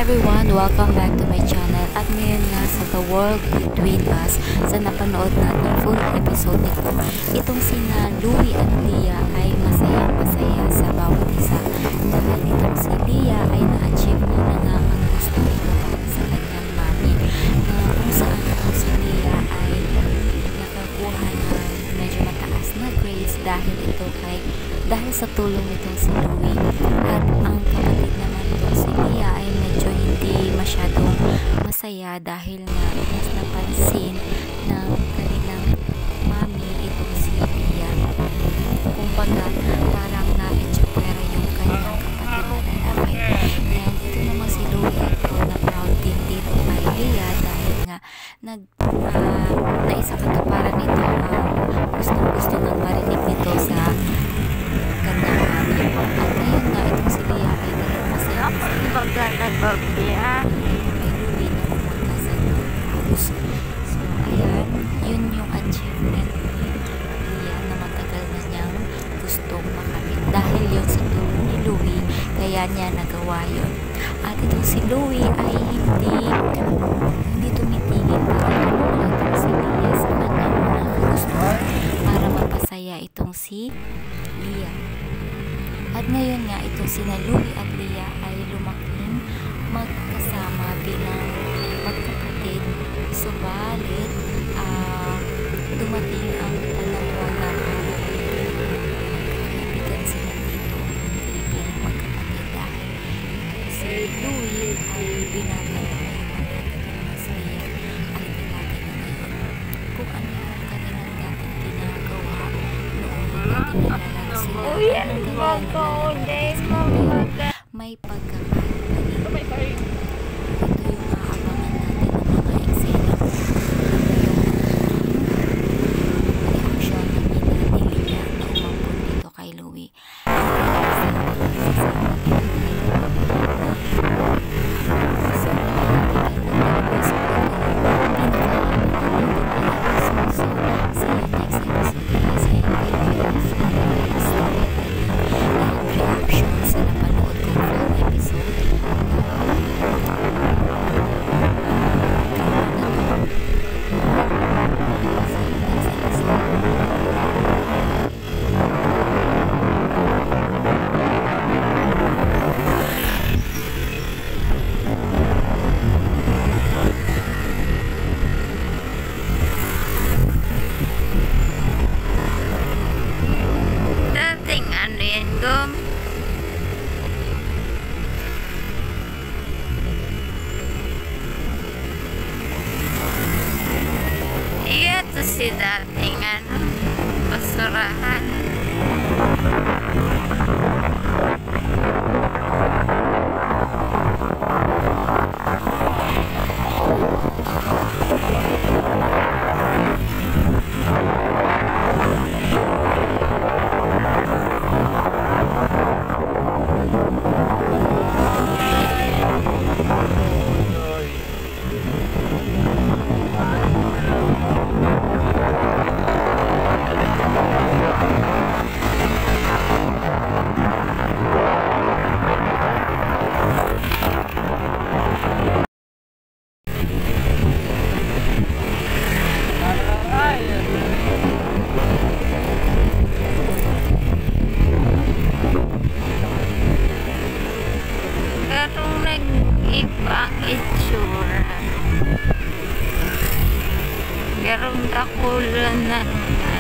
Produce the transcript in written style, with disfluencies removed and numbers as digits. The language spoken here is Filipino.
everyone! Welcome back to my channel. At ngayon nga sa The World Between Us, sa napanood natin full episode nito, itong sina Louie at Leah ay masaya-masaya sa bawat isa. Dahil itong si Leah ay na-achieve na nga ang gusto nito para sa kanyang mami, na kung saan itong si Leah ay nakakuha ng medyo mataas na grades dahil sa tulong nitong si Louie. At ang kapatid naman itong si Leah ay medyo hindi masyadong masaya dahil nga mas napansin ng kanilang mami itong si Leah. Kumbaga parang na-etsapwera yung kanyang kapatid na lalaki. And ito naman si Louie ay na proud din dito kay Leah dahil nga naisakatuparan nito ang gustong-gusto ng marinig nito sa kanyang mami. At ngayon nga itong si Leah ay talagang masaya So ayan, yun yung achievement ni Leah na matagal na niyang gustong makamit dahil yun sa tulong ni Louie, kaya niya nagawa yun. At itong si Louie ay hindi tumitigil para tulungan itong si Leah sa kanyang mga gusto para mapasaya itong si Leah. At ngayon nga itong sina Louie at Leah ay lumaking magkasama bilang magkapatid. Subalit dumating ang panahon na kaibigan sila dito hindi bilang magkapatid dahil si Louie ay binabanggit mas Leah ay nilagay na ngayon kung ano yung kanilang dating ginagawa noong nagkakilala sila. May pagkakapalit. Ito yung aabangan natin ng mga eksena kung yung reaksyon ng ina ni Leah na umampun dito kay Louie. Ito si dating basurahan. Ibang itsura. Garong dakulan na